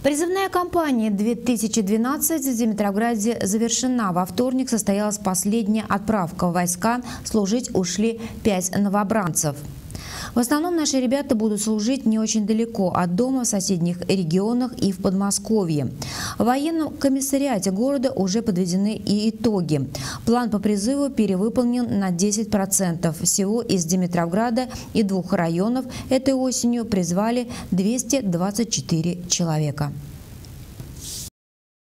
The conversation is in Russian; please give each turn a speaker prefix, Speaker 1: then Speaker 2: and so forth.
Speaker 1: Призывная кампания 2012 в Димитровграде завершена. Во вторник состоялась последняя отправка в войска. Служить ушли 5 новобранцев. В основном наши ребята будут служить не очень далеко от дома, в соседних регионах и в Подмосковье. В военном комиссариате города уже подведены и итоги. План по призыву перевыполнен на 10%. Всего из Димитровграда и 2 районов этой осенью призвали 224 человека.